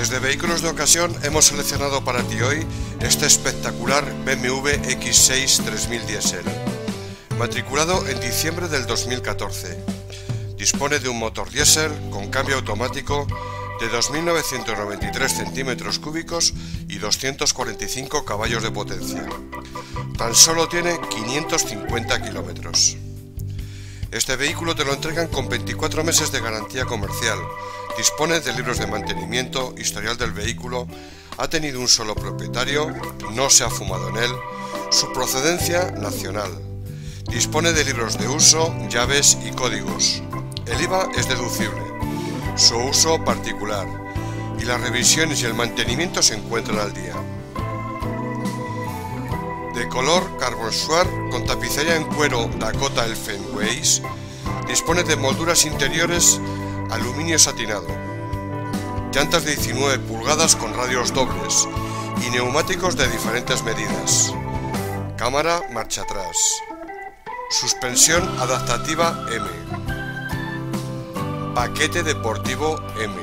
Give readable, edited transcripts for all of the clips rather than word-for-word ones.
Desde Vehículos de Ocasión hemos seleccionado para ti hoy este espectacular BMW X6 3000 Diesel, matriculado en diciembre del 2014. Dispone de un motor diésel con cambio automático de 2.993 centímetros cúbicos y 245 caballos de potencia. Tan solo tiene 550 kilómetros. Este vehículo te lo entregan con 24 meses de garantía comercial. Dispone de libros de mantenimiento, historial del vehículo, ha tenido un solo propietario, no se ha fumado en él, su procedencia nacional. Dispone de libros de uso, llaves y códigos. El IVA es deducible, su uso particular y las revisiones y el mantenimiento se encuentran al día. De color Carbon Sword con tapicería en cuero Dakota Elfenbeis, dispone de molduras interiores aluminio satinado, llantas de 19 pulgadas con radios dobles y neumáticos de diferentes medidas, cámara marcha atrás, suspensión adaptativa M, paquete deportivo M,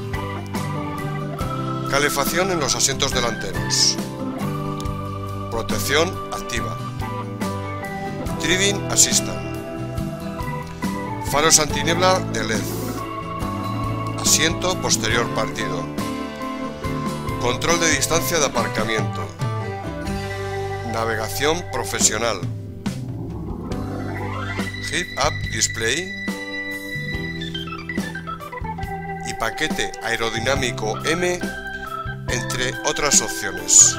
calefacción en los asientos delanteros, protección activa, Driving Assistant, faros antiniebla de LED, asiento posterior partido, control de distancia de aparcamiento, navegación profesional, head-up display y paquete aerodinámico M, entre otras opciones.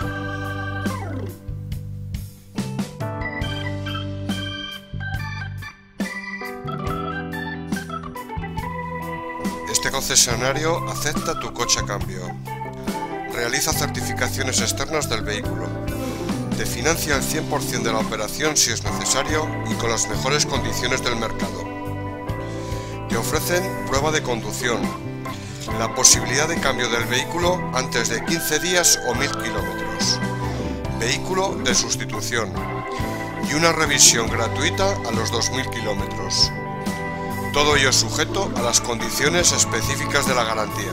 Este concesionario acepta tu coche a cambio, realiza certificaciones externas del vehículo, te financia el 100% de la operación si es necesario y con las mejores condiciones del mercado. Te ofrecen prueba de conducción, la posibilidad de cambio del vehículo antes de 15 días o 1000 kilómetros, vehículo de sustitución y una revisión gratuita a los 2000 kilómetros. Todo ello sujeto a las condiciones específicas de la garantía.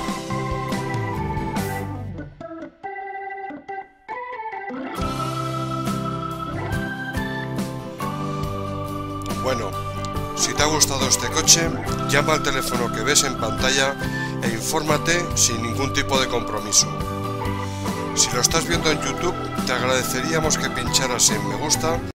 Bueno, si te ha gustado este coche, llama al teléfono que ves en pantalla e infórmate sin ningún tipo de compromiso. Si lo estás viendo en YouTube, te agradeceríamos que pincharas en me gusta